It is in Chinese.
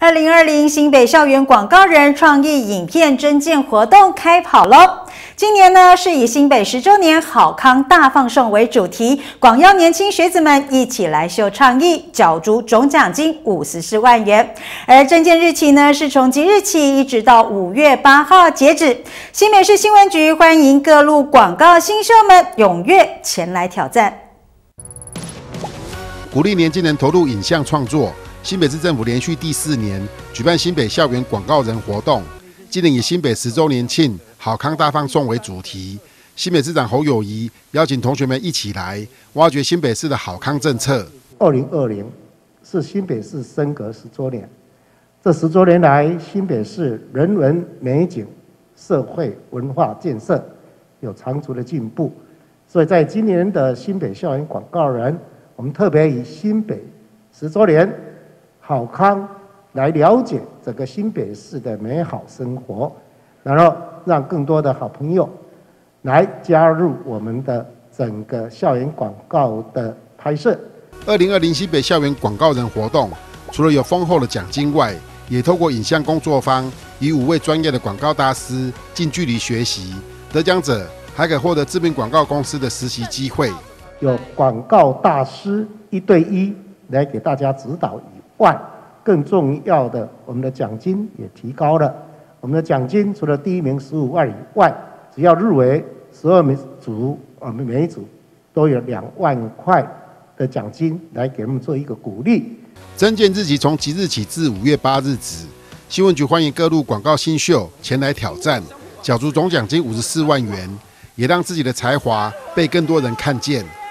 2020新北校园广告人创意影片征件活动开跑喽！今年呢是以新北10周年好康大放送为主题，广邀年轻学子们一起来秀创意，角逐总奖金54万元。而征件日期呢是从即日起一直到5月8号截止。新北市新闻局欢迎各路广告新秀们踊跃前来挑战， 鼓励年轻人投入影像创作。新北市政府连续第4年举办新北校园广告人活动，今年以新北10周年庆好康大放送为主题。新北市长侯友宜邀请同学们一起来挖掘新北市的好康政策。 2020是新北市升格10周年，这10周年来，新北市人文美景、社会文化建设有长足的进步，所以在今年的新北校园广告人，我们特别以新北10周年好康来了解整个新北市的美好生活，然后让更多的好朋友来加入我们的整个校园广告的拍摄。 2020新北校园广告人活动，除了有丰厚的奖金外，也透过影像工作坊，与5位专业的广告大师近距离学习，得奖者还可获得知名广告公司的实习机会。 有广告大师1对1来给大家指导以外，更重要的，我们的奖金也提高了。我们的奖金除了第1名15万以外，只要入围12组，我们每一组都有2万块的奖金来给他们做一个鼓励。 征件日期从即日起至5月8日止。新闻局欢迎各路广告新秀前来挑战，角逐总奖金54万元，也让自己的才华被更多人看见。